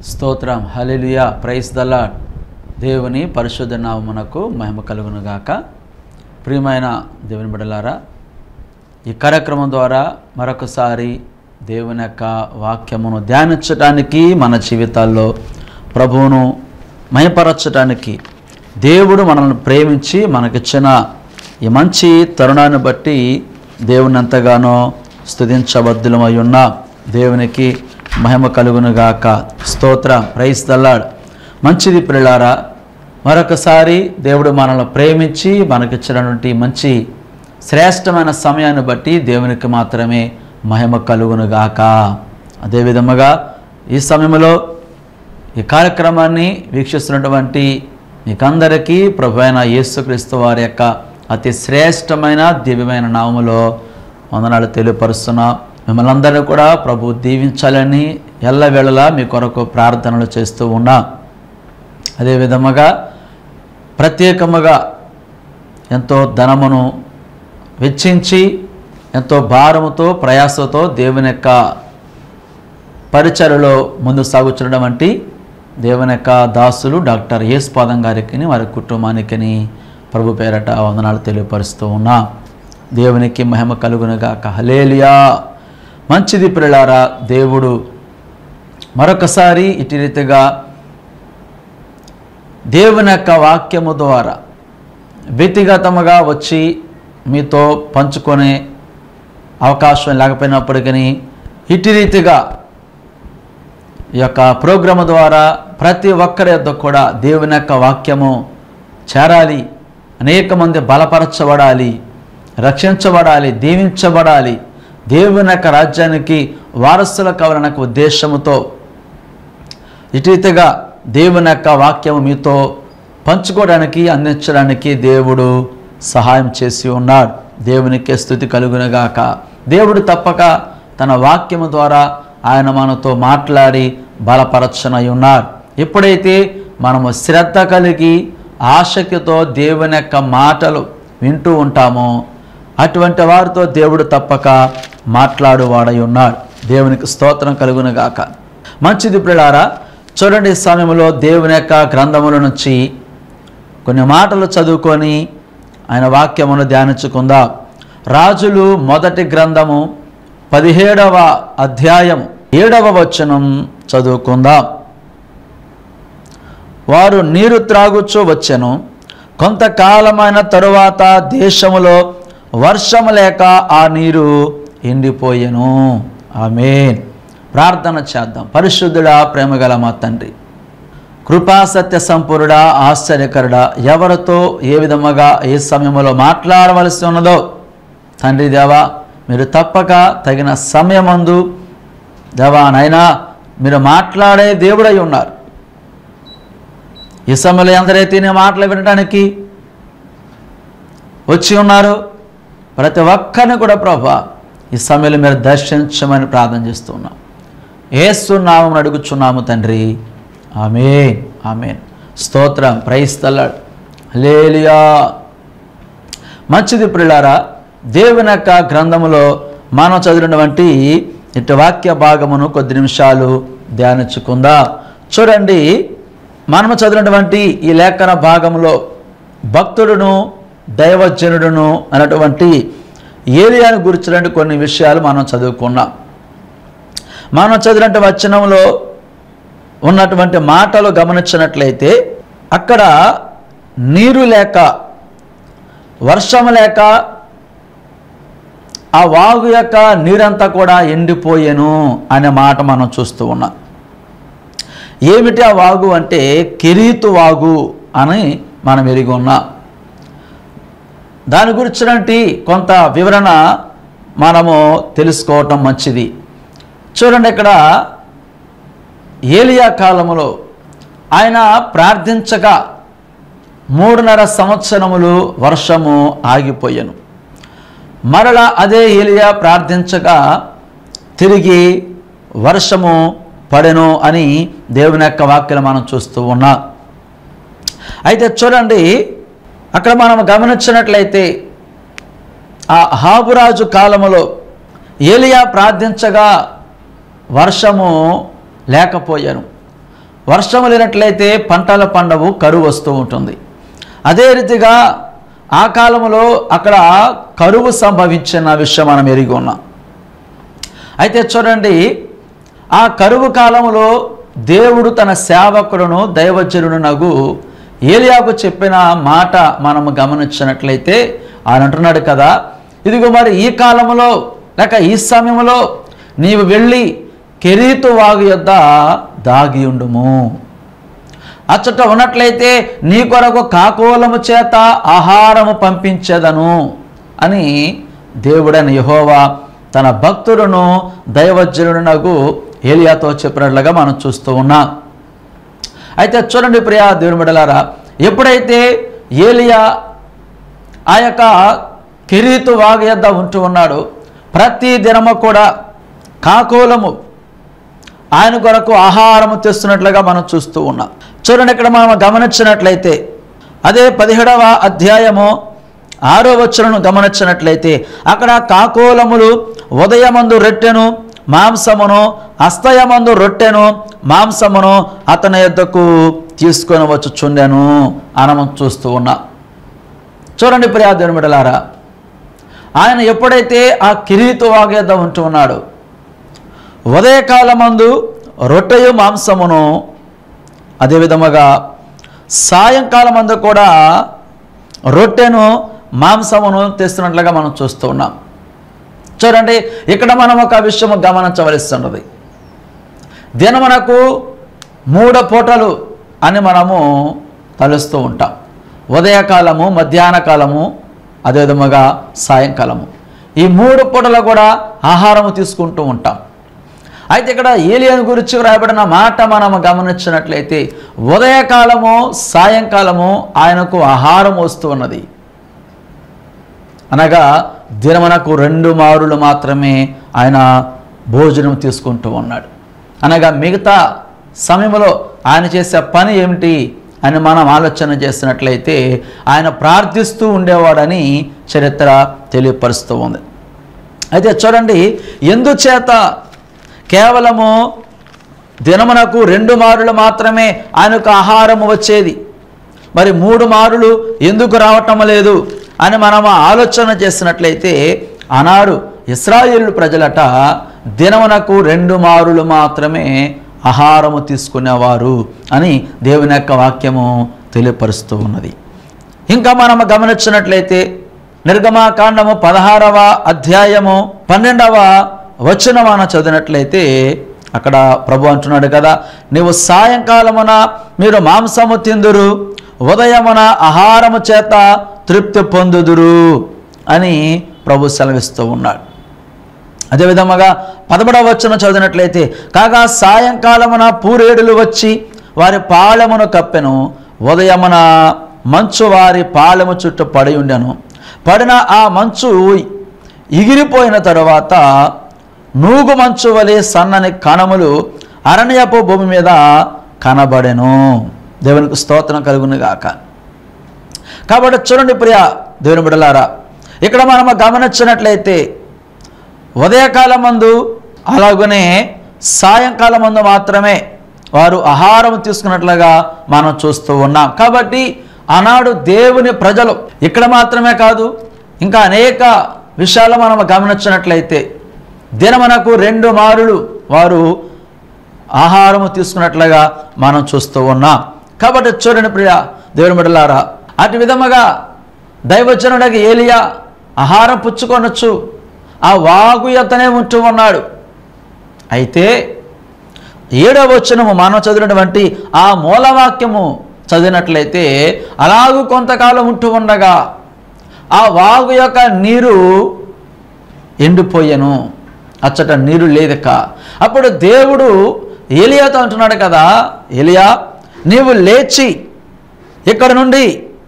స్తోత్రం. హల్లెలూయా. Praise the lord. దేవుని పరిశుద్ధ నామమునకు మహిమ కలుగును గాక. ప్రియమైన దేవుని బిడ్డలారా, ఈ కార్యక్రమం ద్వారా మరొకసారి దేవుని యొక్క వాక్యమును ధ్యానించడానికి, మన జీవితాల్లో ప్రభువును మహిమపరచడానికి, దేవుడు మనల్ని ప్రేమించి మనకిచ్చిన ఈ మంచి తరుణాన్ని బట్టి దేవుని ఎంతగానో స్తుతించబద్దులమై ఉన్నాం. దేవునికి మహిమ కలుగునుగాక. స్తోత్రం. Praise the lord. మంచిది ప్రియులారా, మరొకసారి దేవుడు మనల్ని ప్రేమించి మనకిచ్చినటువంటి మంచి శ్రేష్టమైన సమయాన్ని బట్టి దేవునికి మాత్రమే మహిమ కలుగునుగాక. అదేవిధముగా ఈ సమయంలో ఈ కార్యక్రమాన్ని వీక్షిస్తున్నటువంటి మీకందరికీ ప్రభు అయిన యేసుక్రీస్తు వారి యొక్క అతి శ్రేష్టమైన దివ్యమైన నామములో వందనాలు తెలియపరుస్తున్నాం. మిమ్మల్ని అందరినీ కూడా ప్రభు దీవించాలని ఎల్లవేళలా మీ కొరకు ప్రార్థనలు చేస్తూ ఉన్నా. అదేవిధముగా ప్రత్యేకముగా ఎంతో ధనమును వెచ్చించి ఎంతో భారముతో ప్రయాసతో దేవుని యొక్క పరిచర్యలో ముందు సాగుచుండడం వంటి దేవుని యొక్క దాసులు డాక్టర్ యేసుపాదం గారికి వారి కుటుంబానికి ప్రభు పేరట వందనాలు తెలియపరుస్తూ ఉన్నా. దేవునికి మహిమ కలుగునుగాక. హల్లెలూయా. మంచిది ప్రియులారా, దేవుడు మరొకసారి ఇటు రీతిగా దేవుని యొక్క వాక్యము ద్వారా వ్యక్తిగతముగా వచ్చి మీతో పంచుకునే అవకాశం లేకపోయినప్పటికీ ఇటు రీతిగా ఈ యొక్క ప్రోగ్రాము ద్వారా ప్రతి ఒక్కరి యొద్ద కూడా దేవుని యొక్క వాక్యము చేరాలి, అనేక మంది బలపరచబడాలి, రక్షించబడాలి, దీవించబడాలి, దేవుని యొక్క రాజ్యానికి వారసుల కావాలన్న ఉద్దేశముతో ఇటీతగా దేవుని యొక్క వాక్యము మీతో పంచుకోవడానికి, అందించడానికి దేవుడు సహాయం చేసి ఉన్నాడు. దేవునికి స్తుతి కలుగునుగాక. దేవుడు తప్పక తన వాక్యము ద్వారా ఆయన మనతో మాట్లాడి బలపరచనై ఉన్నాడు. ఎప్పుడైతే మనము శ్రద్ధ కలిగి ఆసక్తితో దేవుని యొక్క మాటలు వింటూ ఉంటామో అటువంటి వారితో దేవుడు తప్పక మాట్లాడువాడై ఉన్నాడు. దేవునికి స్తోత్రం కలుగునుగాక. మంచిది ప్రియులారా, చూడండి, ఈ సమయంలో దేవుని యొక్క గ్రంథముల నుంచి కొన్ని మాటలు చదువుకొని ఆయన వాక్యమును ధ్యానించుకుందాం. రాజులు మొదటి గ్రంథము 17వ అధ్యాయము 7వ వచనం చదువుకుందాం. వారు నీరు త్రాగుచూ వచ్చెను. కొంతకాలమైన తరువాత దేశములో వర్షము లేక ఆ నీరు ఎండిపోయెను. ఆమేన్. ప్రార్థన చేద్దాం. పరిశుద్ధుడా, ప్రేమగల మా తండ్రి, కృపా సత్య సంపూర్ణుడా, ఆశ్చర్యకరుడా, ఎవరితో ఏ విధముగా ఏ సమయంలో మాట్లాడవలసి ఉన్నదో తండ్రి దేవా, మీరు తప్పక తగిన సమయమందు దేవా నైనా మీరు మాట్లాడే దేవుడై ఉన్నారు. ఈ సమయంలో ఎందరైతే నీ మాటలు వినడానికి వచ్చి ఉన్నారు ప్రతి ఒక్కరిని కూడా ప్రభువా ఈ సమయంలో మీరు దర్శించమని ప్రార్థన చేస్తున్నాం. యేసు నామమున అడుగుచున్నాము తండ్రి. ఆమేన్. ఆమేన్. స్తోత్రం. Praise the lord. హల్లెలూయా. మంచిది ప్రియులారా, దేవుని యొక్క గ్రంథములో మనం చదివినటువంటి ఇటు వాక్య భాగమును కొద్ది నిమిషాలు ధ్యానించుకుందాం. చూడండి, మనము చదివినటువంటి ఈ లేఖన భాగంలో భక్తుడును దైవజనుడును అన్నటువంటి ఏలియాను గురించినటువంటి కొన్ని విషయాలు మనం చదువుకున్నాం. మనం చదివినటువంటి వచనంలో ఉన్నటువంటి మాటలు గమనించినట్లయితే అక్కడ నీరు లేక, వర్షం లేక ఆ వాగు యొక్క నీరంతా కూడా ఎండిపోయెను అనే మాట మనం చూస్తూ ఉన్నాం. ఏమిటి ఆ వాగు అంటే కెరీతు వాగు అని మనం ఎరిగి ఉన్నాం. దాని గురించినటువంటి కొంత వివరణ మనము తెలుసుకోవటం మంచిది. చూడండి, ఇక్కడ ఏలియా కాలములో ఆయన ప్రార్థించగా 3.5 సంవత్సరములు వర్షము ఆగిపోయాను. మరలా అదే ఏలియా ప్రార్థించగా తిరిగి వర్షము పడెను అని దేవుని యొక్క వాక్యాలు మనం చూస్తూ ఉన్నాం. అయితే చూడండి, అక్కడ మనం గమనించినట్లయితే ఆ అహాబురాజు కాలములో ఏలియా ప్రార్థించగా వర్షము లేకపోయాను. వర్షము లేనట్లయితే పంటల పండవు, కరువు వస్తూ ఉంటుంది. అదే రీతిగా ఆ కాలంలో అక్కడ కరువు సంభవించిన విషయం మనం ఎరిగి ఉన్నాం. అయితే చూడండి, ఆ కరువు కాలంలో దేవుడు తన సేవకుడును దైవజనుడునగు ఏలియాకు చెప్పిన మాట మనము గమనించినట్లయితే ఆయన అంటున్నాడు కదా, ఇదిగో మరి ఈ కాలంలో లేక ఈ సమయంలో నీవు వెళ్ళి కెరీతు వాగు యొద్ద దాగి ఉండుము, అచ్చట ఉన్నట్లయితే నీ కొరకు కాకోలము చేత ఆహారము పంపించేదను అని దేవుడైన యెహోవా తన భక్తులను దైవజనుడునగు ఏలియాతో చెప్పినట్లుగా మనం చూస్తూ ఉన్నాం. అయితే చూడండి ప్రియా దేవుని బిడ్డలారా, ఎప్పుడైతే ఏలియా ఆ యొక్క కెరీతు వాగు యొద్ద ఉంటూ ఉన్నాడు, ప్రతి దినము కూడా కాకోలము ఆయన కొరకు ఆహారము తెస్తున్నట్లుగా మనం చూస్తూ ఉన్నాం. చూడండి, ఇక్కడ మనం గమనించినట్లయితే అదే 17వ అధ్యాయము 6వ వచనం గమనించినట్లయితే అక్కడ కాకోలములు ఉదయమందు రొట్టెను మాంసమును, అస్తయమందు రొట్టెను మాంసమును అతని యొద్దకు తీసుకొని వచ్చుచుండెను అని మనం చూస్తూ ఉన్నాం. చూడండి ప్రియా దేవుని బిడ్డలారా, ఆయన ఎప్పుడైతే ఆ కెరీతు వాగు యొద్ద ఉంటూ ఉన్నాడు, ఉదయకాలమందు రొట్టెయు మాంసమును, అదేవిధముగా సాయంకాలమందు కూడా రొట్టెను మాంసమును తెస్తున్నట్లుగా మనం చూస్తూ ఉన్నాం. చూడండి, ఇక్కడ మనం ఒక విషయం గమనించవలసినది. దినమునకు 3 పూటలు అని మనము తలుస్తూ ఉంటాం. ఉదయకాలము, మధ్యాహ్న కాలము, అదేవిధముగా సాయంకాలము. ఈ 3 పూటలు కూడా ఆహారము తీసుకుంటూ ఉంటాం. అయితే ఇక్కడ ఏలియాను గురించి రాయబడిన మాట మనము గమనించినట్లయితే ఉదయకాలము, సాయంకాలము ఆయనకు ఆహారం వస్తూ ఉన్నది. అనగా దినమునకు 2 మారులు మాత్రమే ఆయన భోజనం తీసుకుంటూ ఉన్నాడు. అనగా మిగతా సమయంలో ఆయన చేసే పని ఏమిటి అని మనం ఆలోచన చేసినట్లయితే ఆయన ప్రార్థిస్తూ ఉండేవాడని చరిత్ర తెలియపరుస్తూ ఉంది. అయితే చూడండి, ఎందుచేత కేవలము దినమునకు 2 మారులు మాత్రమే ఆయనకు ఆహారము వచ్చేది, మరి 3 మారులు ఎందుకు రావటం లేదు అని మనం ఆలోచన చేసినట్లయితే ఆనాడు ఇశ్రాయేలు ప్రజలట దినమునకు 2 మారులు మాత్రమే ఆహారము తీసుకునేవారు అని దేవుని యొక్క వాక్యము తెలియపరుస్తూ ఉన్నది. ఇంకా మనం గమనించినట్లయితే నిర్గమాకాండము 16వ అధ్యాయము 12వ వచనం మనం చదివినట్లయితే అక్కడ ప్రభు అంటున్నాడు కదా, నీవు సాయంకాలమున మీరు మాంసము తిందురు, ఉదయమున ఆహారము చేత తృప్తి పొందుదురు అని ప్రభు సెలవిస్తూ ఉన్నాడు. అదేవిధముగా 13వ వచనం చదివినట్లయితే కాగా సాయంకాలమున పూరేడులు వచ్చి వారి పాళెమును కప్పెను, ఉదయమున మంచు వారి పాళెము చుట్టూ పడి ఉండెను. పడిన ఆ మంచు ఎగిరిపోయిన తరువాత నూగు మంచు వలె సన్నని కణములు అరణ్యపు భూమి మీద కనబడెను. దేవునికి స్తోత్రం కలుగును గాక. కాబట్టి చూడండి ప్రియ దేవుని బిడ్డలారా, ఇక్కడ మనం గమనించినట్లయితే ఉదయకాలమందు అలాగనే సాయంకాలమందు మాత్రమే వారు ఆహారం తీసుకున్నట్లుగా మనం చూస్తూ ఉన్నాం. కాబట్టి ఆనాడు దేవుని ప్రజలు ఇక్కడ మాత్రమే కాదు, ఇంకా అనేక విషయాలు మనం గమనించినట్లయితే దినమునకు 2 మారులు వారు ఆహారము తీసుకున్నట్లుగా మనం చూస్తూ ఉన్నాం. కాబట్టి చూడండి ప్రియ దేవుని బిడ్డలారా, అటు విధముగా దైవజనుడికి ఏలియా ఆహారం పుచ్చుకొనొచ్చు, ఆ వాగు యొద్దనే ఉంటూ ఉన్నాడు. అయితే 7వ వచనము మనం చదివినటువంటి ఆ మూలవాక్యము చదివినట్లయితే అలాగూ కొంతకాలం ఉంటూ ఉండగా ఆ వాగు యొక్క నీరు ఎండిపోయాను, అచ్చట నీరు లేదక. అప్పుడు దేవుడు ఏలియాతో అంటున్నాడు కదా, ఏలియా నీవు లేచి ఇక్కడ నుండి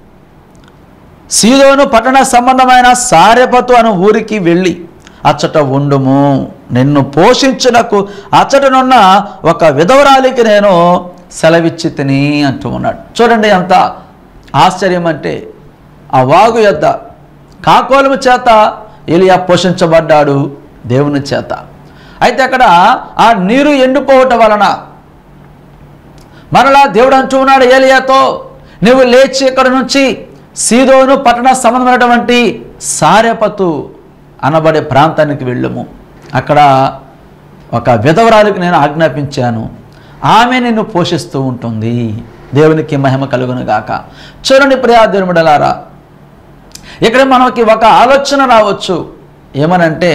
సీదోను పట్టణ సంబంధమైన సారెపతు అను ఊరికి వెళ్ళి అచ్చట ఉండుము, నిన్ను పోషించుటకు అచ్చటనున్న ఒక విధవరాలికి నేను సెలవిచ్చి తిని అంటూ ఉన్నాడు. చూడండి ఎంత ఆశ్చర్యం అంటే, ఆ వాగు యొద్ద కాకోలము చేత ఏలియా పోషించబడ్డాడు దేవుని చేత. అయితే అక్కడ ఆ నీరు ఎండిపోవటం వలన మరలా దేవుడు అంటూ ఉన్నాడు ఏలియాతో, నువ్వు లేచి ఇక్కడ నుంచి సీదోను పట్టణ సంబంధమైనటువంటి సారెపతు అనబడే ప్రాంతానికి వెళ్ళుము. అక్కడ ఒక విధవరాలికి నేను ఆజ్ఞాపించాను, ఆమె నిన్ను పోషిస్తూ ఉంటుంది. దేవునికి మహిమ కలుగును గాక. చూడండి ప్రియా దేవుని బిడ్డలారా, ఇక్కడ మనకి ఒక ఆలోచన రావచ్చు. ఏమనంటే,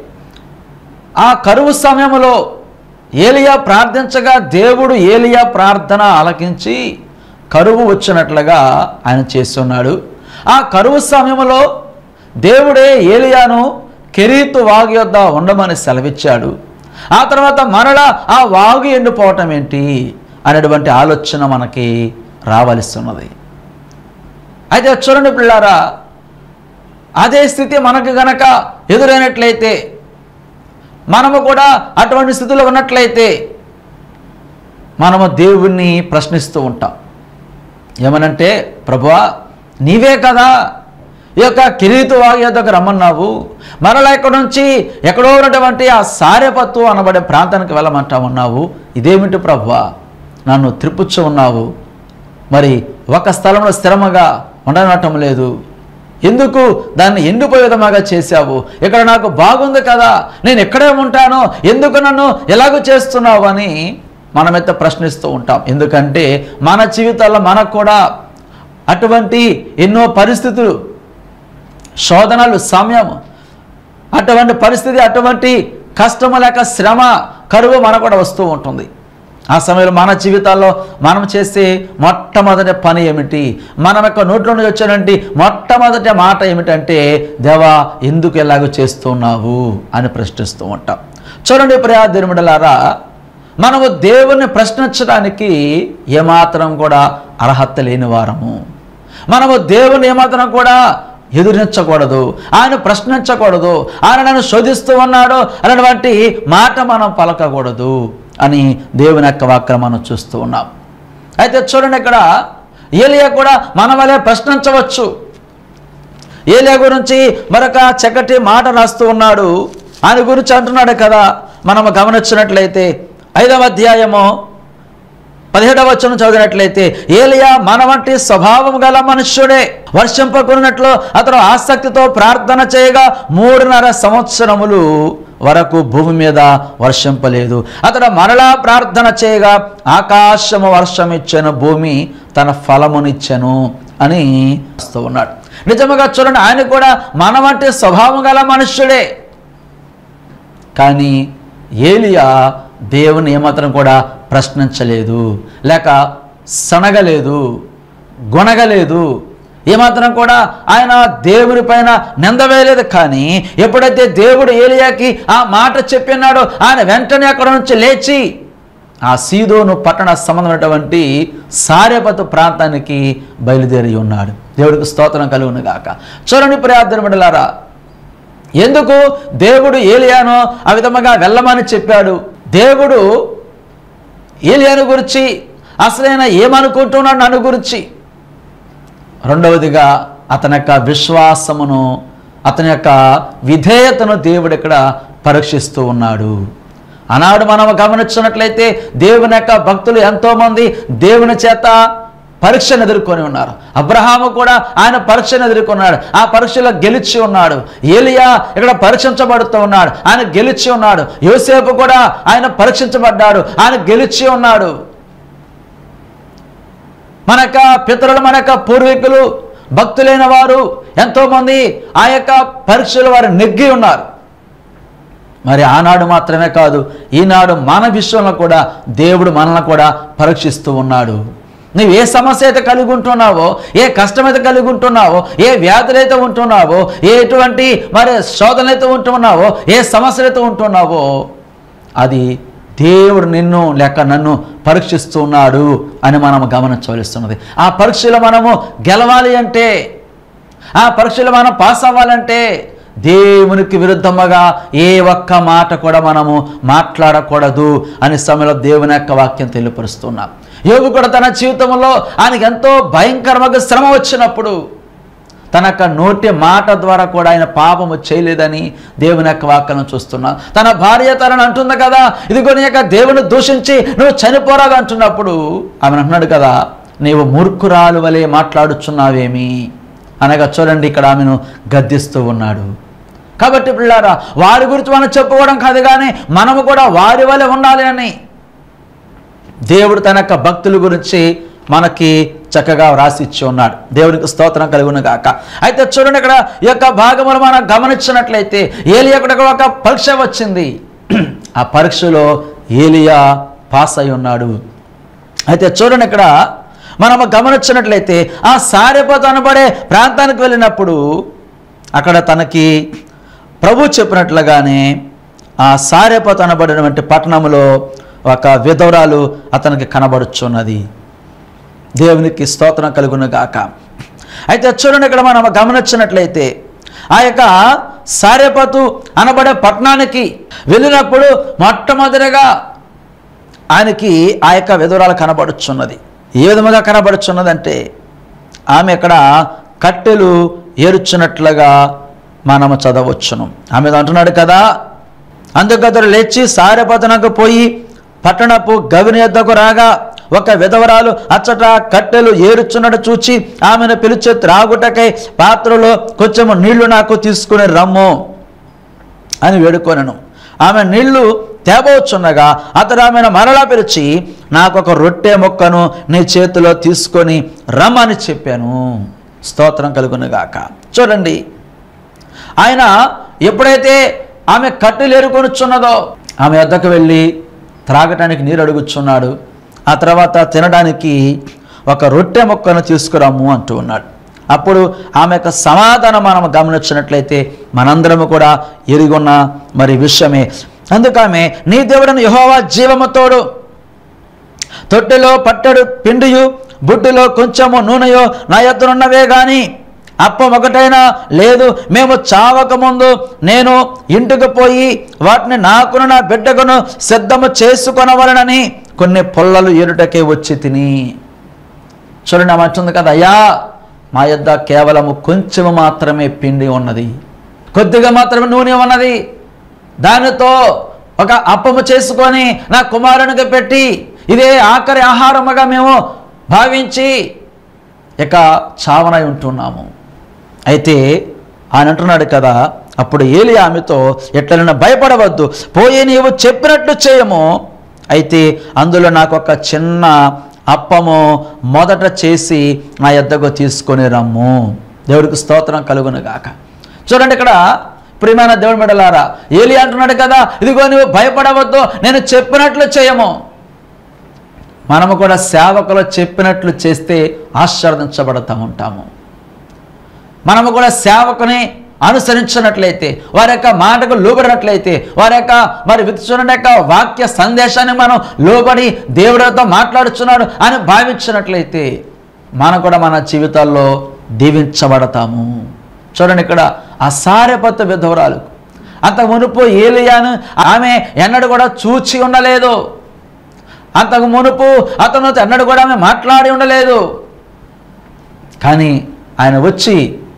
ఆ కరువు సమయంలో ఏలియా ప్రార్థించగా దేవుడు ఏలియా ప్రార్థన ఆలకించి కరువు వచ్చినట్లుగా ఆయన చేస్తున్నాడు. ఆ కరువు సమయంలో దేవుడే ఏలియాను కెరీతు వాగు యొద్ద ఉండమని సెలవిచ్చాడు. ఆ తర్వాత మరలా ఆ వాగు ఎండిపోవటం ఏంటి అనేటువంటి ఆలోచన మనకి రావలసి ఉన్నది. అయితే చూడండి పిల్లారా, అదే స్థితి మనకు గనక ఎదురైనట్లయితే, మనము కూడా అటువంటి స్థితిలో ఉన్నట్లయితే మనము దేవుణ్ణి ప్రశ్నిస్తూ ఉంటాం. ఏమనంటే, ప్రభువా నీవే కదా ఈ యొక్క కెరీతు వాగు యొద్దకు రమ్మన్నావు, మరలా ఇక్కడ నుంచి ఎక్కడో ఉన్నటువంటి ఆ సారెపత్తు అనబడే ప్రాంతానికి వెళ్ళమంటా ఉన్నావు, ఇదేమిటి ప్రభువా నన్ను త్రిపుచ్చు ఉన్నావు, మరి ఒక స్థలంలో స్థిరముగా ఉండనటం లేదు, ఎందుకు దాన్ని ఎండిపోయే విధముగా చేశావు, ఇక్కడ నాకు బాగుంది కదా, నేను ఎక్కడే ఉంటానో, ఎందుకు నన్ను ఎలాగో చేస్తున్నావు అని మనమైతే ప్రశ్నిస్తూ ఉంటాం. ఎందుకంటే మన జీవితాల్లో మనకు కూడా అటువంటి ఎన్నో పరిస్థితులు, శోధనలు, సమయం, అటువంటి పరిస్థితి, అటువంటి కష్టము లేక శ్రమ, కరువు మనకు కూడా వస్తూ ఉంటుంది. ఆ సమయంలో మన జీవితాల్లో మనం చేసే మొట్టమొదటి పని ఏమిటి, మన యొక్క నోట్లో నుంచి వచ్చేటువంటి మొట్టమొదటి మాట ఏమిటంటే, దేవా ఎందుకు ఎలాగో చేస్తున్నావు అని ప్రశ్నిస్తూ ఉంటాం. చూడండి ప్రియా దేవుని బిడ్డలారా, మనము దేవుణ్ణి ప్రశ్నించడానికి ఏమాత్రం కూడా అర్హత లేని వారము. మనము దేవుని ఏమాత్రం కూడా ఎదురించకూడదు, ఆయన ప్రశ్నించకూడదు, ఆయన నన్ను శోధిస్తూ ఉన్నాడు అనేటువంటి మాట మనం పలకకూడదు అని దేవుని యొక్క వాక్యం మనం చూస్తూ ఉన్నాం. అయితే చూడండి, ఇక్కడ ఏలియా కూడా మన వలె ప్రశ్నించవచ్చు. ఏలియా గురించి మరొక చక్కటి మాట రాస్తూ ఉన్నాడు. ఆయన గురించి అంటున్నాడు కదా, మనము గమనించినట్లయితే 5వ అధ్యాయము 17వ వచనం చదివినట్లయితే, ఏలియా మన వంటి స్వభావం గల మనుష్యుడే, వర్షింపకున్నట్లు అతను ఆసక్తితో ప్రార్థన చేయగా 3.5 సంవత్సరములు వరకు భూమి మీద వర్షింపలేదు. అతడు మరలా ప్రార్థన చేయగా ఆకాశము వర్షం ఇచ్చెను, భూమి తన ఫలమునిచ్చెను అని వస్తూ ఉన్నాడు. నిజముగా చూడండి, ఆయన కూడా మన వంటి స్వభావం గల మనుష్యుడే. కానీ ఏలియా దేవుని ఏమాత్రం కూడా ప్రశ్నించలేదు, లేక సనగలేదు, గొనగలేదు, ఏమాత్రం కూడా ఆయన దేవుని పైన నింద వేయలేదు. కానీ ఎప్పుడైతే దేవుడు ఏలియాకి ఆ మాట చెప్పినాడో, ఆయన వెంటనే అక్కడ నుంచి లేచి ఆ సీదోను పట్టణ సంబంధమైనటువంటి సారెపతు ప్రాంతానికి బయలుదేరి ఉన్నాడు. దేవుడికి స్తోత్రం కలుగును గాక. చూడండి ప్రియా బిడ్డలారా, ఎందుకు దేవుడు ఏలియాను ఆ విధముగా వెళ్ళమని చెప్పాడు? దేవుడు ఏలియాను గురించి అసలైన ఏమనుకుంటున్నాడు నన్ను గురించి, రెండవదిగా అతని యొక్క విశ్వాసమును, అతని యొక్క విధేయతను దేవుడు ఇక్కడ పరీక్షిస్తూ ఉన్నాడు. ఆనాడు మనం గమనించినట్లయితే దేవుని యొక్క భక్తులు ఎంతోమంది దేవుని చేత పరీక్షను ఎదుర్కొని ఉన్నారు. అబ్రహాము కూడా ఆయన పరీక్షను ఎదుర్కొన్నాడు, ఆ పరీక్షలో గెలిచి ఉన్నాడు. ఏలియా ఇక్కడ పరీక్షించబడుతూ ఉన్నాడు, ఆయన గెలిచి ఉన్నాడు. యోసేపు కూడా ఆయన పరీక్షించబడ్డాడు, ఆయన గెలిచి ఉన్నాడు. మన యొక్క పితరులు, మన యొక్క పూర్వీకులు, భక్తులైన వారు ఎంతోమంది ఆ యొక్క పరీక్షలు వారు నెగ్గి ఉన్నారు. మరి ఆనాడు మాత్రమే కాదు, ఈనాడు మన విషయంలో కూడా దేవుడు మనల్ని కూడా పరీక్షిస్తూ ఉన్నాడు. నువ్వు ఏ సమస్య అయితే కలిగి ఉంటున్నావో, ఏ కష్టమైతే కలిగి ఉంటున్నావో, ఏ వ్యాధులైతే ఉంటున్నావో, ఎటువంటి మరి శోధనలైతే ఉంటున్నావో, ఏ సమస్యలైతే ఉంటున్నావో, అది దేవుడు నిన్ను లేక నన్ను పరీక్షిస్తున్నాడు అని మనం గమనించవలస్తున్నది. ఆ పరీక్షలో మనము గెలవాలి అంటే, ఆ పరీక్షలో మనం పాస్ అవ్వాలంటే దేవునికి విరుద్ధముగా ఏ ఒక్క మాట కూడా మనము మాట్లాడకూడదు అని సమయంలో దేవుని యొక్క వాక్యం తెలియపరుస్తున్నాం. యోగు కూడా తన జీవితంలో ఆయనకి ఎంతో భయంకరమైన శ్రమ వచ్చినప్పుడు, తన యొక్క నోటి మాట ద్వారా కూడా ఆయన పాపము చేయలేదని దేవుని యొక్క వాక్యం చూస్తున్నాం. తన భార్య తనని అంటుంది కదా, ఇదిగో నీ యొక్క దేవుని దూషించి నువ్వు చనిపోరాదు అంటున్నప్పుడు ఆమె అంటున్నాడు కదా, నీవు మూర్ఖురాలు వలె మాట్లాడుచున్నావేమి అనగా చూడండి ఇక్కడ ఆమెను గద్దిస్తూ ఉన్నాడు. కాబట్టి పిల్లారా, వారి గురించి మనం చెప్పుకోవడం కాదు, కానీ మనము కూడా వారి వలె ఉండాలి అని దేవుడు తన యొక్క భక్తుల గురించి మనకి చక్కగా వ్రాసి ఇచ్చి ఉన్నాడు. దేవునికి స్తోత్రం కలుగును గాక. అయితే చూడండి ఇక్కడ ఈ యొక్క భాగములు మనం గమనించినట్లయితే ఏలియా ఒక పరీక్ష వచ్చింది. ఆ పరీక్షలో ఏలియా పాస్ అయి ఉన్నాడు. అయితే చూడండి ఇక్కడ మనం గమనించినట్లయితే ఆ సారెపతు అనబడే ప్రాంతానికి వెళ్ళినప్పుడు అక్కడ తనకి ప్రభు చెప్పినట్లుగానే ఆ సారెపతు అనబడినటువంటి పట్టణంలో ఒక విధవరాలు అతనికి కనబడుచున్నది. దేవునికి స్తోత్రం కలుగును గాక. అయితే చూడండి ఇక్కడ మనం గమనించినట్లయితే ఆ యొక్క సారెపతు అనబడే పట్టణానికి వెళ్ళినప్పుడు మొట్టమొదటిగా ఆయనకి ఆ యొక్క విధవరాలు కనబడుచున్నది. ఏ విధముగా కనబడుచున్నదంటే ఆమె ఇక్కడ కట్టెలు ఏరుచున్నట్లుగా మనము చదవచ్చును. ఆమె అంటున్నాడు కదా, అందుకు అతడు లేచి సారెపతునకు పోయి పట్టణపు గవిని యొద్దకు రాగా ఒక విధవరాలు అచ్చట కట్టెలు ఏరుచున్నట్టు చూచి ఆమెను పిలిచి త్రాగుటకై పాత్రలో కొంచెము నీళ్లు నాకు తీసుకుని రమ్ము అని వేడుకొనెను. ఆమె నీళ్లు తేబోచున్నగా అతడు ఆమెను మరలా పిలిచి నాకు ఒక రొట్టె ముక్కను నీ చేతిలో తీసుకొని రమ్మని చెప్పాను. స్తోత్రం కలుగును గాక. చూడండి, ఆయన ఎప్పుడైతే ఆమె కట్టెలు ఏరుకొనుచున్నదో ఆమె వద్దకు వెళ్ళి త్రాగటానికి నీరు అడుగుచున్నాడు. ఆ తర్వాత తినడానికి ఒక రొట్టె ముక్కను తీసుకురమ్ము అంటూ ఉన్నాడు. అప్పుడు ఆమె యొక్క సమాధానం మనం గమనించినట్లయితే మనందరము కూడా ఎరుగున్న మరి విషయమే. అందుకమే నీ దేవుడని యెహోవా జీవము తోడు, తొట్టెలో పట్టెడు పిండియు బుడ్డిలో కొంచెము నూనెయో నా యొద్దనున్నవే గాని అప్పం ఒకటైనా లేదు. మేము చావకముందు నేను ఇంటికి పోయి వాటిని నాకును నా బిడ్డకును సిద్ధము చేసుకొనవలనని కొన్ని పొల్లలు ఏరుటకే వచ్చి తిని. చూడండి, ఆమె అంటుంది కదా, అయ్యా మా యొద్ద కేవలము కొంచెము మాత్రమే పిండి ఉన్నది, కొద్దిగా మాత్రమే నూనె ఉన్నది, దానితో ఒక అప్పము చేసుకొని నా కుమారునికి పెట్టి ఇదే ఆఖరి ఆహారముగా మేము భావించి ఇక చావనై ఉంటున్నాము. అయితే ఆయన అంటున్నాడు కదా, అప్పుడు ఏలియా ఆమెతో ఎట్లైనా భయపడవద్దు, పోయి నీవు చెప్పినట్లు చేయము, అయితే అందులో నాకు ఒక చిన్న అప్పము మొదట చేసి నా యొద్దకు తీసుకొని రమ్ము. దేవుడికి స్తోత్రం కలుగును గాక. చూడండి, ఇక్కడ ప్రియమైన దేవుని బిడ్డలారా, ఏలియా అంటున్నాడు కదా, ఇదిగో నువ్వు భయపడవద్దు, నేను చెప్పినట్లు చేయము. మనము కూడా సేవకులు చెప్పినట్లు చేస్తే ఆశీర్వదించబడుతూ ఉంటాము. మనము కూడా సేవకుని అనుసరించినట్లయితే, వారి యొక్క మాటకు లోబడినట్లయితే, వారి యొక్క మరి విత్తుచున్న యొక్క వాక్య సందేశాన్ని మనం లోబడి దేవుడితో మాట్లాడుచున్నాడు అని భావించినట్లయితే మనం కూడా మన జీవితాల్లో దీవించబడతాము. చూడండి, ఇక్కడ ఆ సారెపతు విధవరాలు అంతకు మునుపు ఏలియాను ఆమె ఎన్నడూ కూడా చూచి ఉండలేదు. అంతకు మునుపు అతను ఎన్నడూ కూడా ఆమె మాట్లాడి ఉండలేదు. కానీ ఆయన వచ్చి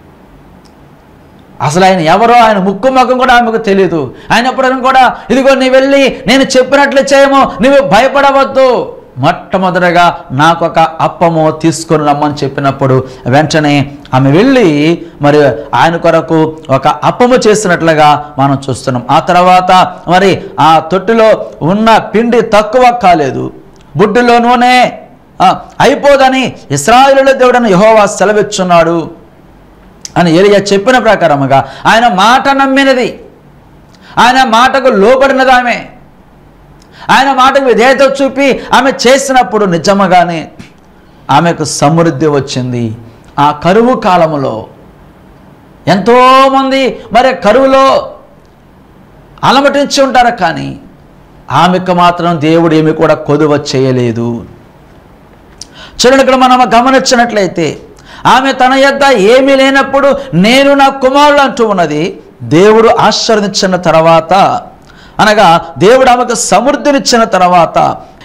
అసలు ఆయన ఎవరో, ఆయన ముక్కు ముఖం కూడా ఆమెకు తెలియదు. ఆయన ఎప్పుడైనా కూడా ఇదిగో నీ వెళ్ళి నేను చెప్పినట్లు చేయము, నువ్వు భయపడవద్దు, మొట్టమొదటిగా నాకు ఒక అప్పము తీసుకొని రమ్మని చెప్పినప్పుడు వెంటనే ఆమె వెళ్ళి మరి ఆయన కొరకు ఒక అప్పము చేసినట్లుగా మనం చూస్తున్నాం. ఆ తర్వాత మరి ఆ తొట్టిలో ఉన్న పిండి తక్కువ కాలేదు, బుడ్డిలో నూనె అయిపోదని ఇశ్రాయేలు దేవుడని యెహోవా సెలవిచ్చున్నాడు అని ఏలియా చెప్పిన ప్రకారముగా ఆయన మాట నమ్మినది, ఆయన మాటకు లోబడినది ఆమె, ఆయన మాటకు విధేయత చూపి ఆమె చేసినప్పుడు నిజముగానే ఆమెకు సమృద్ధి వచ్చింది. ఆ కరువు కాలములో ఎంతోమంది మరి కరువులో అలమటించి ఉంటారు, కానీ ఆమెకు మాత్రం దేవుడు ఏమి కూడా కొదువ చేయలేదు. చూడండి, ఇక్కడ మనం గమనించినట్లయితే ఆమె తన యొద్ద ఏమీ లేనప్పుడు నేను నా కుమారుడు అంటూ ఉన్నది. దేవుడు ఆశీర్వదించిన తర్వాత అనగా దేవుడు ఆమెకు సమృద్ధినిచ్చిన తర్వాత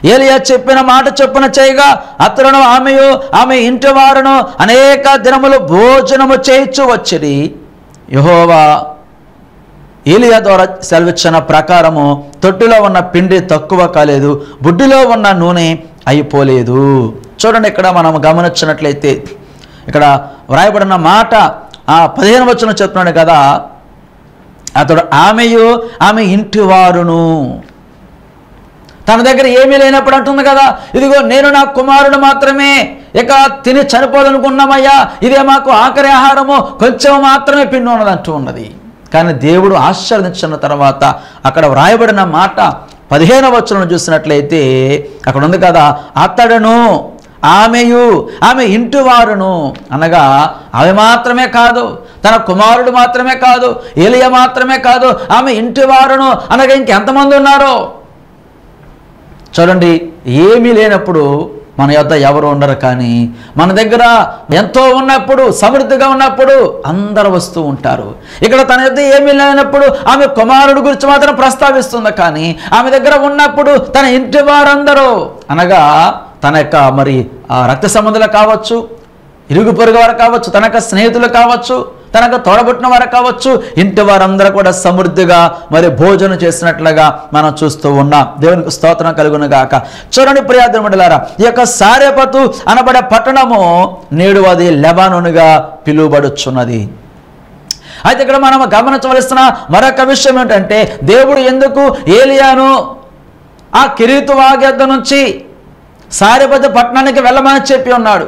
ఏలియా చెప్పిన మాట చొప్పున చేయగా అతడును ఆమెయు ఆమె ఇంటి వారును అనేక దినములు భోజనము చేయించు వచ్చిరి. యెహోవా ఏలియా ద్వారా సెలవిచ్చిన ప్రకారము తొట్టిలో ఉన్న పిండి తక్కువ కాలేదు, బుడ్డిలో ఉన్న నూనె అయిపోలేదు. చూడండి, ఇక్కడ మనం గమనించినట్లయితే ఇక్కడ వ్రాయబడిన మాట 15వ వచనం చెప్తున్నాడు కదా, అతడు ఆమెయు ఆమె ఇంటి వారును. తన దగ్గర ఏమీ లేనప్పుడు అంటుంది కదా, ఇదిగో నేను నా కుమారుడు మాత్రమే ఇక తిని చనిపోదనుకున్నామయ్యా, ఇదే మాకు ఆఖరి ఆహారము, కొంచెం మాత్రమే పిండి ఉన్నది అంటూ ఉన్నది. కానీ దేవుడు ఆశీర్వదించిన తర్వాత అక్కడ వ్రాయబడిన మాట 15వ వచనం చూసినట్లయితే అక్కడ ఉంది కదా, అతడును ఆమెయు ఆమె ఇంటి వారును, అనగా ఆమె మాత్రమే కాదు, తన కుమారుడు మాత్రమే కాదు, ఏలియా మాత్రమే కాదు, ఆమె ఇంటి వారును అనగా ఇంకెంతమంది ఉన్నారో చూడండి. ఏమీ లేనప్పుడు మన యొద్ద ఎవరు ఉండరు, కానీ మన దగ్గర ఎంతో ఉన్నప్పుడు, సమృద్ధిగా ఉన్నప్పుడు అందరూ వస్తూ ఉంటారు. ఇక్కడ తన యొద్ద ఏమీ లేనప్పుడు ఆమె కుమారుడు గురించి మాత్రం ప్రస్తావిస్తుంది, కానీ ఆమె దగ్గర ఉన్నప్పుడు తన ఇంటి వారందరూ అనగా తన యొక్క మరి రక్త సంబంధులు కావచ్చు, ఇరుగు పొరుగు వారు కావచ్చు, తన యొక్క స్నేహితులు కావచ్చు, తనకు తోడబుట్టిన వారు కావచ్చు, ఇంటి వారందరూ కూడా సమృద్ధిగా మరి భోజనం చేసినట్లుగా మనం చూస్తూ ఉన్నాం. దేవునికి స్తోత్రం కలుగును గాక. చూడండి ప్రియాదేవుని బిడ్డలారా, ఈ యొక్క సారెపతు అనబడే పట్టణము నేడు అది లెబానోనుగా పిలువబడుచున్నది. అయితే ఇక్కడ మనం గమనించవలసిన మరొక విషయం ఏంటంటే, దేవుడు ఎందుకు ఏలియాను ఆ కెరీతు వాగు నుంచి సారెపతు పట్టణానికి వెళ్ళమని చెప్పి ఉన్నాడు?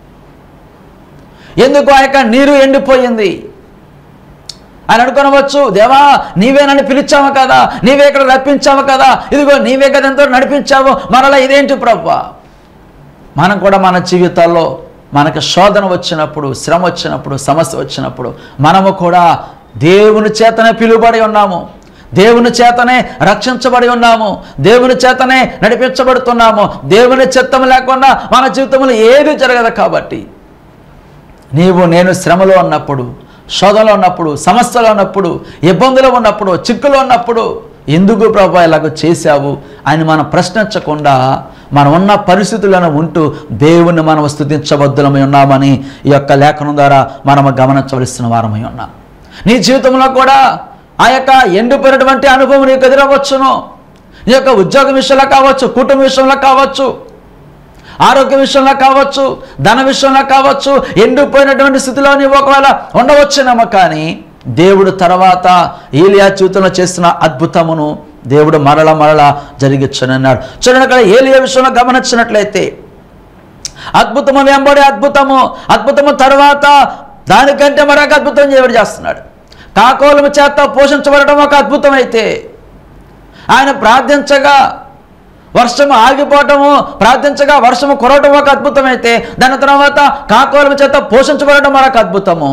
ఎందుకు ఆ యొక్క నీరు ఎండిపోయింది? అని అనుకోనవచ్చు, దేవా నీవే నన్ను పిలిచావు కదా, నీవే ఇక్కడ రప్పించావు కదా, ఇదిగో నీవే కదా ఎంతో నడిపించావు, మరలా ఇదేంటి ప్రభువా? మనం కూడా మన జీవితాల్లో మనకు శోధన వచ్చినప్పుడు, శ్రమ వచ్చినప్పుడు, సమస్య వచ్చినప్పుడు మనము కూడా దేవుని చేతనే పిలువబడి ఉన్నాము, దేవుని చేతనే రక్షించబడి ఉన్నాము, దేవుని చేతనే నడిపించబడుతున్నాము. దేవుని చిత్తం లేకుండా మన జీవితంలో ఏది జరగదు. కాబట్టి నీవు నేను శ్రమలో ఉన్నప్పుడు, శోధనలో ఉన్నప్పుడు, సమస్యలో ఉన్నప్పుడు, ఇబ్బందులు ఉన్నప్పుడు, చిక్కులో ఉన్నప్పుడు ఎందుకు ప్రభు ఇలాగ చేశావు అని మనం ప్రశ్నించకుండా మనం ఉన్న పరిస్థితులను ఉంటూ దేవుణ్ణి మనం స్తుతించబద్దులమై ఉన్నామని ఈ యొక్క లేఖనం ద్వారా మనం గమనించవలసిన వారమై ఉన్నాం. నీ జీవితంలో కూడా ఆ యొక్క ఎండిపోయినటువంటి అనుభవం నీకు ఎదురవ్వచ్చును. నీ యొక్క ఉద్యోగం విషయంలో కావచ్చు, కుటుంబ విషయంలో కావచ్చు, ఆరోగ్య విషయంలో కావచ్చు, ధన విషయంలో కావచ్చు, ఎండిపోయినటువంటి స్థితిలో నీవు ఒకవేళ ఉండవచ్చునేమో, కానీ దేవుడు తర్వాత ఏలియా జీవితంలో చేసిన అద్భుతమును దేవుడు మరల జరిగించనన్నాడు. చూడండి, అక్కడ ఏలియా విషయంలో గమనించినట్లయితే అద్భుతము వెంబడి అద్భుతము తర్వాత దానికంటే మరొక అద్భుతం దేవుడు చేస్తున్నాడు. కాకోలము చేత పోషించబడటం ఒక అద్భుతం అయితే, ఆయన ప్రార్థించగా వర్షము ఆగిపోవటము, ప్రార్థించగా వర్షము కురవటం ఒక అద్భుతం అయితే, దాని తర్వాత కాకోలము చేత పోషించబడటం మరొక అద్భుతము.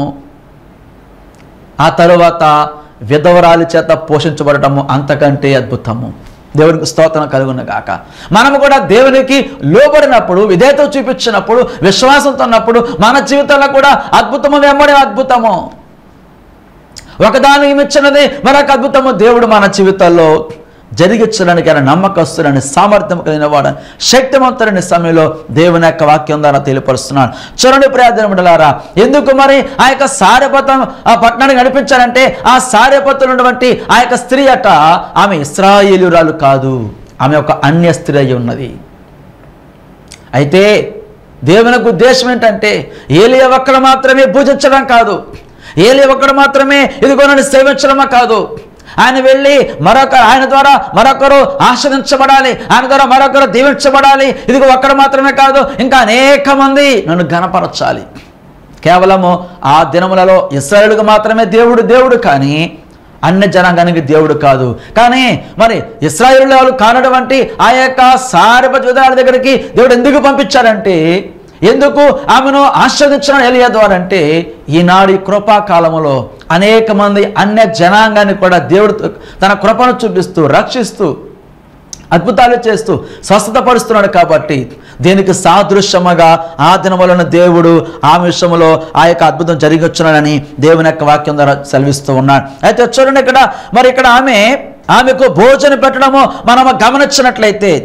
ఆ తరువాత విధవరాలి చేత పోషించబడటము అంతకంటే అద్భుతము. దేవునికి స్తోత్రం కలుగును గాక. మనము కూడా దేవునికి లోబడినప్పుడు, విధేయత చూపించినప్పుడు, విశ్వాసంతో ఉన్నప్పుడు మన జీవితంలో కూడా అద్భుతము వెంబడి అద్భుతము, ఒకదాని ఇచ్చినది మరొక అద్భుతము దేవుడు మన జీవితాల్లో జరిగించడానికి ఆయన నమ్మకస్తులని, సామర్థ్యం కలిగిన వాడని, శక్తివంతులని సమయంలో దేవుని యొక్క వాక్యం ద్వారా తెలియపరుస్తున్నాడు. చూడండి ప్రియాదేవుని బిడ్డలారా, ఎందుకు మరి ఆ యొక్క సారెపతు ఆ పట్టణానికి నడిపించారంటే, ఆ సారెపతులు ఉన్నటువంటి ఆ యొక్క స్త్రీ అట ఆమె ఇశ్రాయేలీయురాలు కాదు, ఆమె ఒక అన్య స్త్రీ అయి ఉన్నది. అయితే దేవునికి ఉద్దేశం ఏంటంటే, ఏలియా ఒక్కడు మాత్రమే పూజించడం కాదు, ఏలియా ఒక్కడు మాత్రమే ఇదిగో నన్ను సేవించడమా కాదు, ఆయన వెళ్ళి ఆయన ద్వారా మరొకరు ఆశ్రదించబడాలి, ఆయన ద్వారా మరొకరు దీవించబడాలి. ఇదిగో ఒక్కడు మాత్రమే కాదు, ఇంకా అనేక మంది నన్ను ఘనపరచాలి. కేవలము ఆ దినములలో ఇశ్రాయేలుకు మాత్రమే దేవుడు కానీ అన్ని జనాంగానికి దేవుడు కాదు. కానీ మరి ఇశ్రాయేలు కానటువంటి ఆ యొక్క సారెపతు విధవరాలి దగ్గరికి దేవుడు ఎందుకు పంపించాడంటే, ఎందుకు ఆమెను ఆశ్రదించిన ఏలియా ద్వారా అంటే, ఈనాడు ఈ కృపాకాలములో అనేక మంది అన్య జనాంగాన్ని కూడా దేవుడు తన కృపను చూపిస్తూ, రక్షిస్తూ, అద్భుతాలు చేస్తూ స్వస్థతపరుస్తున్నాడు. కాబట్టి దీనికి సాదృశ్యముగా ఆ దినములను దేవుడు ఆ విషయంలో ఆ యొక్క అద్భుతం జరిగించున్నాడని దేవుని యొక్క వాక్యం ద్వారా సెలవిస్తూ ఉన్నాడు. అయితే చూడండి, ఇక్కడ ఆమెకు భోజనం పెట్టడము మనం గమనించినట్లయితే,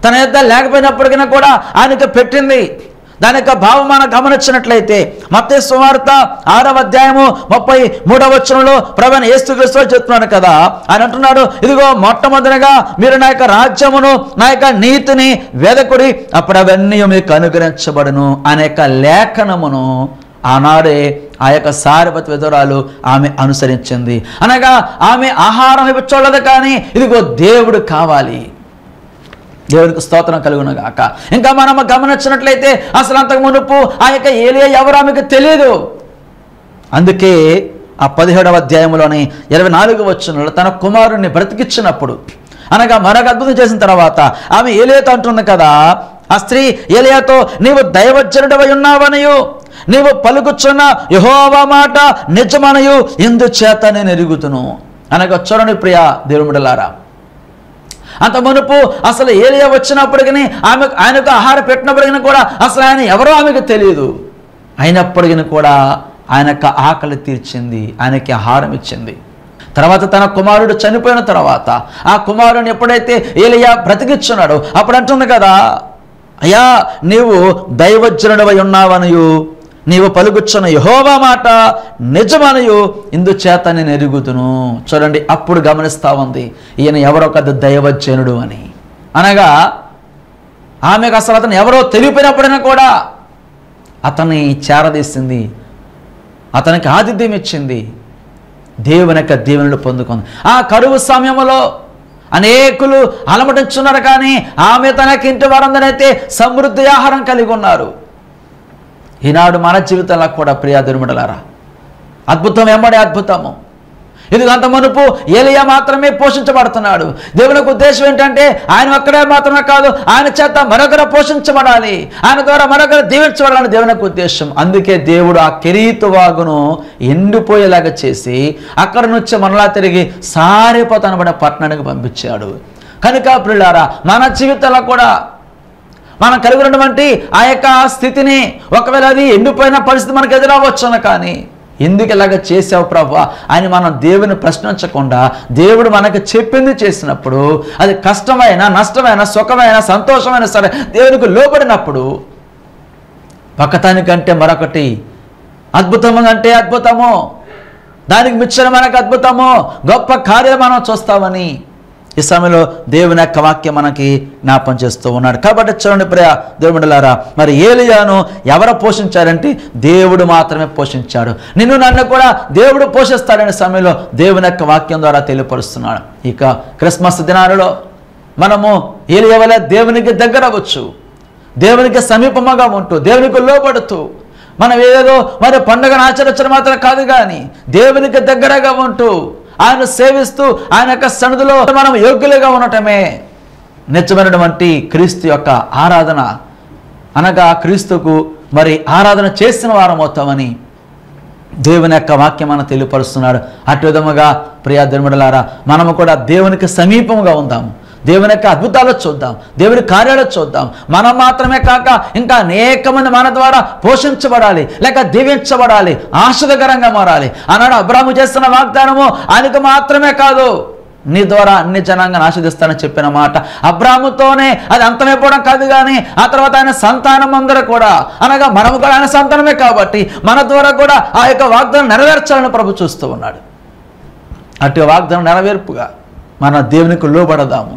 తన యొద్ద లేకపోయినప్పటికీ కూడా ఆయనకు పెట్టింది. దాని యొక్క భావం మనం గమనించినట్లయితే మత్తయి సువార్త 6వ అధ్యాయము 33వ వచనంలో ప్రభువైన యేసుక్రీస్తు చెప్తున్నాడు కదా, ఆయన అంటున్నాడు, ఇదిగో మొట్టమొదటిగా మీరు నా యొక్క రాజ్యమును నా యొక్క నీతిని వెదకుడి, అప్పుడు అవన్నీ మీకు అనుగ్రహించబడును అనే యొక్క లేఖనమును ఆనాడే ఆ యొక్క సారెపతు విధురాలు ఆమె అనుసరించింది. అనగా ఆమె ఆహారం చూడదు, కానీ ఇదిగో దేవుడు కావాలి. దేవునికి స్తోత్రం కలుగును గాక. ఇంకా మనం గమనించినట్లయితే అసలు అంతకు మునుపు ఆ యొక్క ఏలియా ఎవరు ఆమెకు తెలియదు. అందుకే ఆ 17వ అధ్యాయంలోని 24వ వచనంలో తన కుమారుణ్ణి బ్రతికించినప్పుడు, అనగా మరొక అద్భుతం చేసిన తర్వాత ఆమె ఏలియాతో అంటుంది కదా, ఆ స్త్రీ ఏలియాతో, నీవు దైవజనుడవై ఉన్నావనియు నీవు పలుకుచున్న యెహోవా మాట నిజమనయు ఇందుచేత నేను ఎరుగుతును. అనగా చూడండి ప్రియ దేవుని బిడ్డలారా, అంత మునుపు అసలు ఏలియా వచ్చినప్పటికీ ఆయనకు ఆహారం పెట్టినప్పటికీ కూడా అసలు ఆయన ఎవరో ఆమెకు తెలియదు. అయినప్పటికీ కూడా ఆయన యొక్క ఆకలి తీర్చింది, ఆయనకి ఆహారం ఇచ్చింది. తర్వాత తన కుమారుడు చనిపోయిన తర్వాత ఆ కుమారుని ఎప్పుడైతే ఏలియా బ్రతికిచ్చున్నాడో అప్పుడు అంటుంది కదా, అయ్యా నీవు దైవజనుడవై ఉన్నావనియు నీవు పలుకుచున్న యెహోవా మాట నిజమనియు ఇందుచేత నేను ఎరుగుతును. చూడండి, అప్పుడు గమనిస్తూ ఉంది ఈయన ఎవరో పెద్ద దైవజనుడు అని. అనగా ఆమెకు అసలు అతను ఎవరో తెలియపోయినప్పుడైనా కూడా అతన్ని చేరదీసింది, అతనికి ఆతిథ్యం ఇచ్చింది, దేవుని యొక్క దీవెనలు పొందుకుంది. ఆ కరువు సమయంలో అనేకులు అలమటించున్నారు, కానీ ఆమె తనకి ఇంటి వారందరైతే సమృద్ధి ఆహారం కలిగి ఉన్నారు. ఈనాడు మన జీవితంలో కూడా ప్రియ దుర్మడలారా, అద్భుతం వెంబడే అద్భుతము. ఇది అంత మునుపు ఏలియా మాత్రమే పోషించబడుతున్నాడు. దేవునికి ఉద్దేశం ఏంటంటే ఆయన ఒక్కడే మాత్రమే కాదు, ఆయన చేత మరొకరు పోషించబడాలి, ఆయన ద్వారా మరొకరు దీవించబడాలని దేవునికి ఉద్దేశం. అందుకే దేవుడు ఆ కెరీతు వాగును ఎండిపోయేలాగా చేసి అక్కడి నుంచి మనలా తిరిగి సారెపతు అనబడే పట్టణానికి పంపించాడు. కనుక ప్రియులారా, మన జీవితంలో కూడా మనం కలిగి ఉన్నటువంటి ఆ యొక్క స్థితిని, ఒకవేళ అది ఎండిపోయిన పరిస్థితి మనకు ఎదురవ్వచ్చును, కానీ ఎందుకు ఇలాగ చేసావు ప్రభువా అని మనం దేవుని ప్రశ్నించకుండా దేవుడు మనకు చెప్పింది చేసినప్పుడు, అది కష్టమైనా నష్టమైనా సుఖమైనా సంతోషమైనా సరే దేవునికి లోబడినప్పుడు ఒకదానికంటే మరొకటి అద్భుతము అంటే అద్భుతము, దానికి మించిన మనకు అద్భుతము, గొప్ప కార్యాలు మనం చూస్తామని ఈ సమయంలో దేవుని యొక్క వాక్యం మనకి జ్ఞాపం చేస్తూ ఉన్నాడు. కాబట్టి చూడండి ప్రియ దేవుని బిడ్డలారా, మరి ఏలియాను ఎవరు పోషించారంటే దేవుడు మాత్రమే పోషించాడు. నిన్ను నన్ను కూడా దేవుడు పోషిస్తాడనే సమయంలో దేవుని యొక్క వాక్యం ద్వారా తెలియపరుస్తున్నాడు. ఇక క్రిస్మస్ దినాలలో మనము ఏలియా వలె దేవునికి దగ్గర అవ్వచ్చు, దేవునికి సమీపముగా ఉంటూ దేవునికి లోబడుతూ మనం ఏదో మరి పండుగను ఆచరించడం మాత్రం కాదు, కానీ దేవునికి దగ్గరగా ఉంటూ ఆయన సేవిస్తూ ఆయన యొక్క సన్నిధిలో మనం యోగ్యులుగా ఉండటమే నిజమైనటువంటి క్రీస్తు యొక్క ఆరాధన. అనగా క్రీస్తుకు మరి ఆరాధన చేసిన వారం అవుతామని దేవుని యొక్క వాక్యం మనం తెలియపరుస్తున్నాడు. అటు విధముగా ప్రియ ధర్మడలారా, మనము కూడా దేవునికి సమీపంగా ఉందాము, దేవుని యొక్క అద్భుతాలు చూద్దాం, దేవుని కార్యాలు చూద్దాం. మనం మాత్రమే కాక ఇంకా అనేక మంది మన ద్వారా పోషించబడాలి, లేక దీవించబడాలి, ఆశ్చర్యకరంగా మారాలి. ఆనాడు అబ్రాహాము చేస్తున్న వాగ్దానము ఆయనకు మాత్రమే కాదు, నీ ద్వారా అన్ని జనాంగాన్ని ఆశీర్దిస్తానని చెప్పిన మాట అబ్రాహాముతోనే అది అంతమైపోవడం కాదు, కానీ ఆ తర్వాత ఆయన సంతానం అందరూ కూడా, అనగా మనము కూడా ఆయన సంతానమే కాబట్టి మన ద్వారా కూడా ఆ యొక్క వాగ్దానం నెరవేర్చాలని ప్రభు చూస్తూ ఉన్నాడు. అటు వాగ్దానం నెరవేర్పుగా మన దేవునికి లోబడదాము,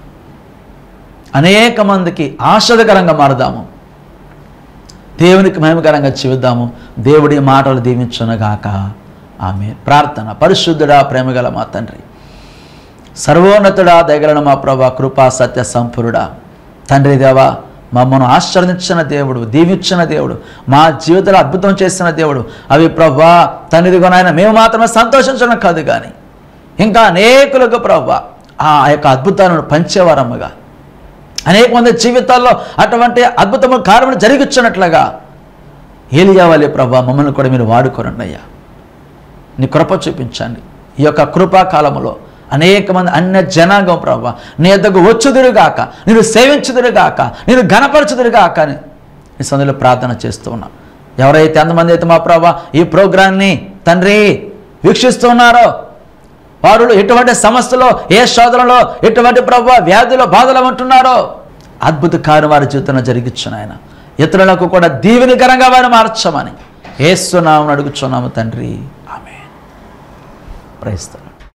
అనేక మందికి ఆశ్చర్యకరంగా మారదాము, దేవునికి మహిమకరంగా జీవిద్దాము. దేవుడి మాటలు దీవించునగాక. ఆమేన్. ప్రార్థన. పరిశుద్ధుడా, ప్రేమగల మా తండ్రి, సర్వోన్నతుడా, దయగలన మా ప్రభా, కృపా సత్య సంపూర్ణుడా తండ్రి దేవా, మమ్మను ఆశీర్వదించిన దేవుడు, దీవించిన దేవుడు, మా జీవితంలో అద్భుతం చేసిన దేవుడు. అవి ప్రభా తండ్రిదిగో నాయన మేము మాత్రమే సంతోషించడం కాదు, కానీ ఇంకా అనేకులకు ప్రభా ఆ యొక్క అద్భుతాలను పంచేవారమ్మగా అనేక మంది జీవితాల్లో అటువంటి అద్భుతము కార్యములు జరిగించినట్లుగా ఏలియా వలె ప్రభా మమ్మల్ని కూడా మీరు వాడుకోరండి అయ్యా. నీ కృప చూపించండి. ఈ యొక్క కృపాకాలంలో అనేక మంది అన్య జనాంగం ప్రభా నీ యొద్దకు వచ్చుదురుగాక, నేను సేవించుదురుగాక, నేను ఘనపరచుదురుగాక అని ఈ సందులో ప్రార్థన చేస్తూ ఉన్నాం. ఎవరైతే ఎంతమంది అయితే మా ప్రభా ఈ ప్రోగ్రాన్ని తండ్రి వీక్షిస్తున్నారో వారు ఎటువంటి సమస్యలో, ఏ శోధనలో, ఎటువంటి ప్రభు వ్యాధులు బాధలు ఉంటున్నారో అద్భుత కార్యం వారి జీవితంలో జరిగించు నాయన. ఇతరులకు కూడా దీవెనకరంగా వారిని మార్చమని యేసు నామమున అడుగుచున్నాము తండ్రి. ఆమేన్. Praise the lord.